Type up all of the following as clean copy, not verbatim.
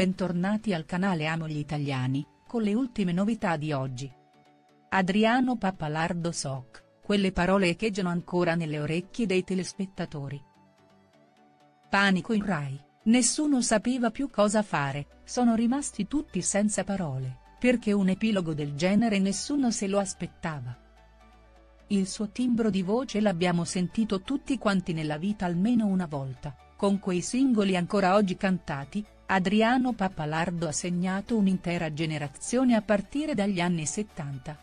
bentornati al canale Amo gli Italiani, con le ultime novità di oggi. Adriano Pappalardo Soc, quelle parole echeggiano ancora nelle orecchie dei telespettatori. Panico in Rai, nessuno sapeva più cosa fare, sono rimasti tutti senza parole, perché un epilogo del genere nessuno se lo aspettava. Il suo timbro di voce l'abbiamo sentito tutti quanti nella vita almeno una volta, con quei singoli ancora oggi cantati. Adriano Pappalardo ha segnato un'intera generazione a partire dagli anni 70.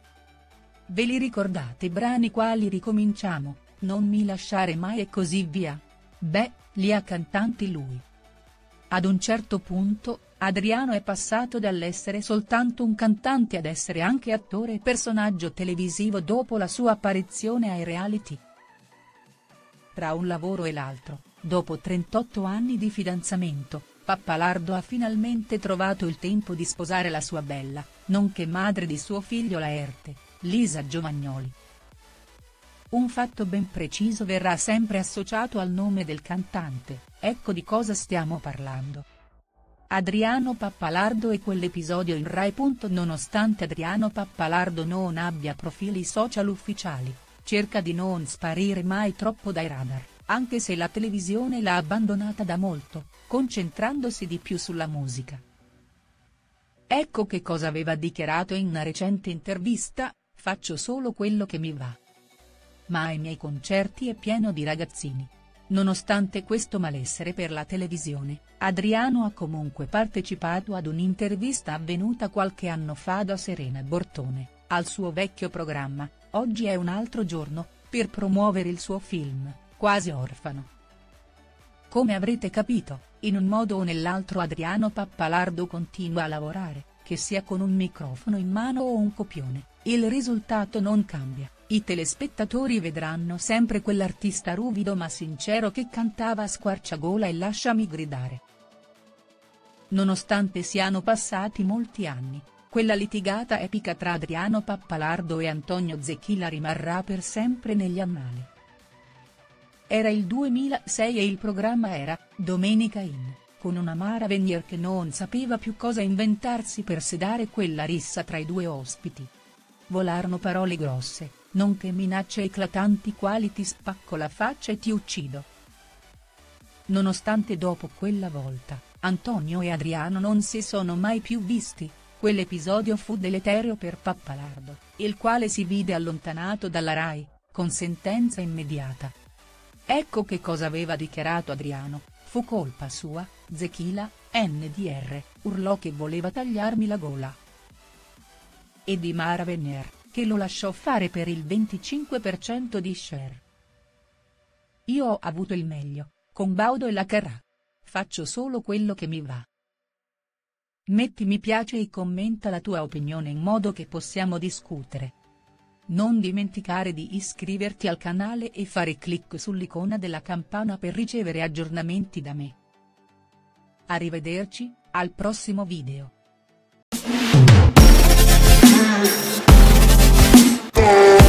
Ve li ricordate i brani quali Ricominciamo, Non mi lasciare mai e così via? Beh, li ha cantati lui. Ad un certo punto, Adriano è passato dall'essere soltanto un cantante ad essere anche attore e personaggio televisivo dopo la sua apparizione ai reality. Tra un lavoro e l'altro, dopo 38 anni di fidanzamento, Pappalardo ha finalmente trovato il tempo di sposare la sua bella, nonché madre di suo figlio Laerte, Lisa Giovagnoli. Un fatto ben preciso verrà sempre associato al nome del cantante, ecco di cosa stiamo parlando. Adriano Pappalardo e quell'episodio in Rai. Nonostante Adriano Pappalardo non abbia profili social ufficiali, cerca di non sparire mai troppo dai radar, anche se la televisione l'ha abbandonata da molto, concentrandosi di più sulla musica. Ecco che cosa aveva dichiarato in una recente intervista: "Faccio solo quello che mi va. Ma ai miei concerti è pieno di ragazzini". Nonostante questo malessere per la televisione, Adriano ha comunque partecipato ad un'intervista avvenuta qualche anno fa da Serena Bortone, al suo vecchio programma, Oggi è un altro giorno, per promuovere il suo film, Quasi orfano. Come avrete capito, in un modo o nell'altro Adriano Pappalardo continua a lavorare, che sia con un microfono in mano o un copione, il risultato non cambia, i telespettatori vedranno sempre quell'artista ruvido ma sincero che cantava a squarciagola e Lasciami gridare. Nonostante siano passati molti anni, quella litigata epica tra Adriano Pappalardo e Antonio Zecchila rimarrà per sempre negli annali. Era il 2006 e il programma era Domenica In, con una Mara Venier che non sapeva più cosa inventarsi per sedare quella rissa tra i due ospiti. Volarono parole grosse, nonché minacce eclatanti quali "ti spacco la faccia e ti uccido". Nonostante dopo quella volta, Antonio e Adriano non si sono mai più visti, quell'episodio fu deleterio per Pappalardo, il quale si vide allontanato dalla Rai, con sentenza immediata. Ecco che cosa aveva dichiarato Adriano: "Fu colpa sua, Zecchila, NDR, urlò che voleva tagliarmi la gola". E di Mara Venier, che lo lasciò fare per il 25% di share. "Io ho avuto il meglio, con Baudo e la Carrà. Faccio solo quello che mi va". Metti mi piace e commenta la tua opinione in modo che possiamo discutere. Non dimenticare di iscriverti al canale e fare clic sull'icona della campana per ricevere aggiornamenti da me. Arrivederci, al prossimo video.